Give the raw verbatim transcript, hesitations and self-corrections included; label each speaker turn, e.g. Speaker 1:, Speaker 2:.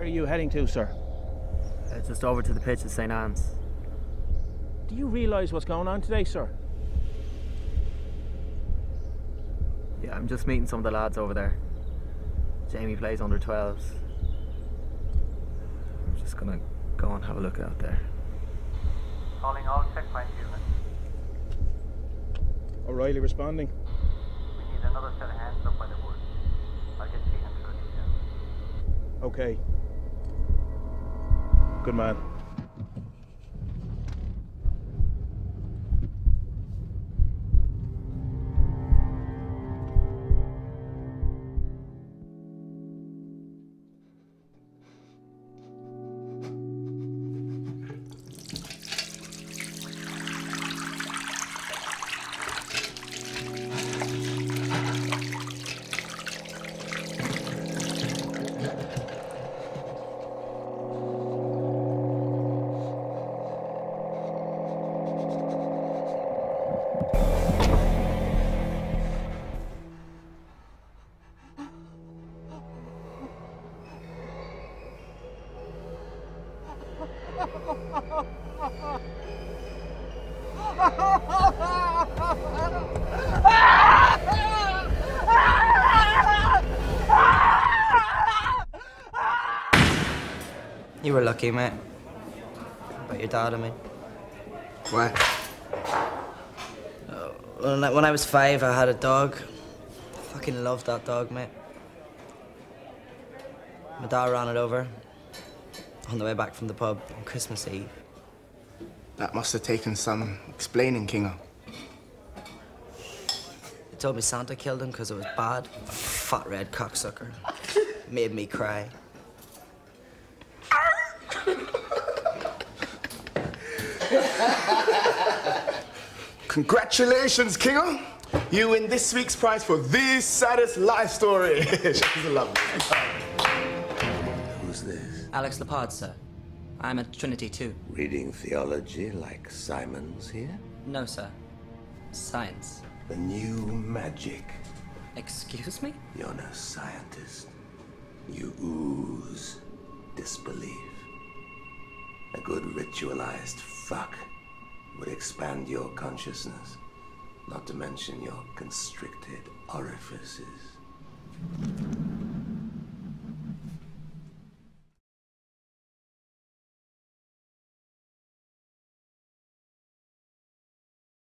Speaker 1: are you heading to, sir?
Speaker 2: Uh, just over to the pitch at Saint Anne's.
Speaker 1: Do you realise what's going on today, sir?
Speaker 2: Yeah, I'm just meeting some of the lads over there. Jamie plays under twelves. I'm just gonna go and have a look out there.
Speaker 3: Calling all checkpoint units.
Speaker 1: O'Reilly responding.
Speaker 3: We need another set of hands up by the woods. I'll get Keegan through details.
Speaker 1: Okay. Good man.
Speaker 4: You were lucky, mate. About your dad, I mean.
Speaker 5: What?
Speaker 4: Uh, when, I, when I was five, I had a dog. I fucking loved that dog, mate. My dad ran it over on the way back from the pub on Christmas Eve.
Speaker 5: That must have taken some explaining, Kingo.
Speaker 4: They told me Santa killed him because it was bad. Fat red cocksucker. Made me cry.
Speaker 5: Congratulations, Kingo! You win this week's prize for the saddest life story. She's a lovely.
Speaker 6: Who's this?
Speaker 7: Alex Lepard, sir. I'm at Trinity too.
Speaker 6: Reading theology like Simon's here?
Speaker 7: No, sir. Science.
Speaker 6: The new magic.
Speaker 7: Excuse me?
Speaker 6: You're no scientist. You ooze disbelief. A good ritualized fuck would expand your consciousness, not to mention your constricted orifices.